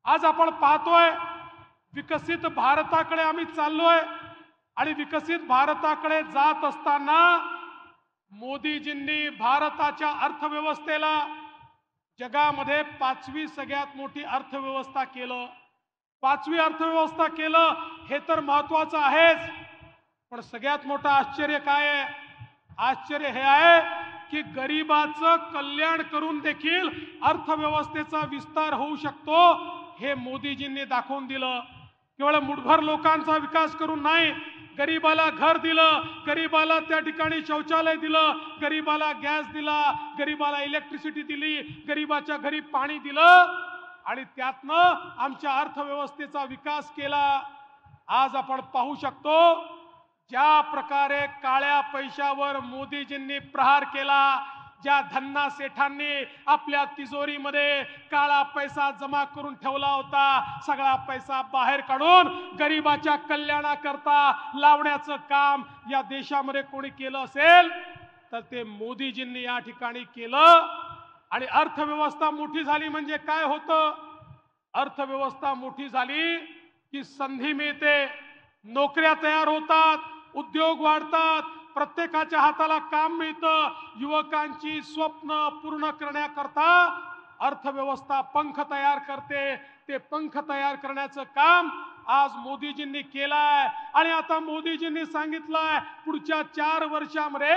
आज आपण पाहतोय विकसित भारताकडे आम्ही चाललोय आणि विकसित भारताकडे जात असताना मोदीजींनी भारताच्या अर्थव्यवस्थेला जगामध्ये 5वी सगळ्यात मोठी अर्थव्यवस्था केलं। 5वी अर्थव्यवस्था केलं हे तर महत्त्वाचं आहेच, पण सगळ्यात मोठं आश्चर्य काय आहे? आश्चर्य हे आहे की गरिबाचं कल्याण करून देखील अर्थव्यवस्थेचा विस्तार होऊ शकतो हे मोदीजींनी दाखवून दिलं। केवळ मुठभर लोकांचा विकास करून नाही, गरीबाला घर दिलं, गरीबाला त्या ठिकाणी शौचालय दिलं, गरीबाला गॅस दिला, गरीबाला इलेक्ट्रिसिटी दिली, गरीबाच्या घरी पाणी दिलं आणि त्यातनं आमच्या अर्थव्यवस्थेचा विकास केला। आज आपण पाहू शकतो ज्या प्रकारे काळ्या पैशावर मोदीजींनी प्रहार केला, ज्या धन्ना सेठांनी आपल्या तिजोरीमध्ये काळा पैसा जमा करून ठेवला होता, सगळा पैसा बाहेर काढून गरिबाच्या कल्याणाकरता लावण्याचं काम या देशामध्ये कोणी केलं असेल तर ते मोदीजींनी या ठिकाणी केलं। आणि अर्थव्यवस्था मोठी झाली म्हणजे काय होतं? अर्थव्यवस्था मोठी झाली की संधी मिळते, नोकऱ्या तयार होतात, उद्योग वाढतात, प्रत्येकाच्या हाताला काम मिळतं, युवकांची स्वप्न पूर्ण करण्याकरता अर्थव्यवस्था पंख तयार करते। ते पंख तयार करण्याचं काम आज मोदीजींनी केलंय आणि आता मोदीजींनी सांगितलंय पुढच्या 4 वर्षांमध्ये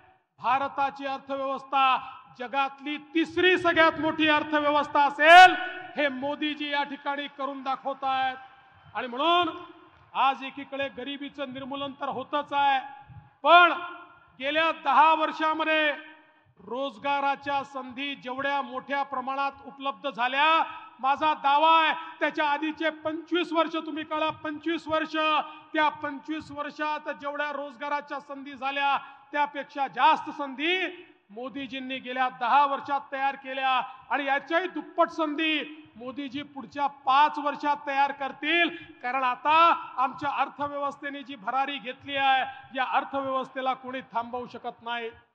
भारताची अर्थव्यवस्था जगातली 3री सगळ्यात मोठी अर्थव्यवस्था असेल हे मोदीजी या ठिकाणी करून दाखवतायत। आणि म्हणून आज एकीकडे गरिबीचं निर्मूलन तर होतच आहे, पण गेल्या 10 वर्षांमध्ये रोजगाराच्या संधी जेवढ्या मोठ्या प्रमाणात उपलब्ध झाल्या, माझा दावा आहे त्याच्या आधीचे 25 वर्ष तुम्ही काढा, 25 वर्ष, त्या 25 वर्षात जेवढ्या रोजगाराच्या संधी झाल्या त्यापेक्षा जास्त संधी मोदीजींनी गेल्या 10 वर्षात तयार केल्या आणि याच्याही दुप्पट संधी मोदीजी पुढच्या 5 वर्षात तयार करतील। कारण आता आमच्या अर्थव्यवस्थेने जी भरारी घेतली आहे या अर्थव्यवस्थेला कोणी थांबवू शकत नाही।